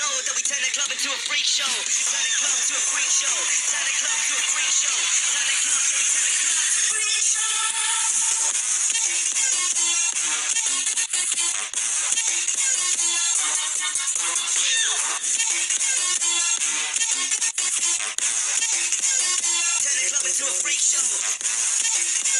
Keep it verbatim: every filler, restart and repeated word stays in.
know that we turn the club into a freak show. Turn the club to a freak show. Turn the club to a freak show. Turn the club, yeah, we turn the club to a freak show. Turn the club into a freak show.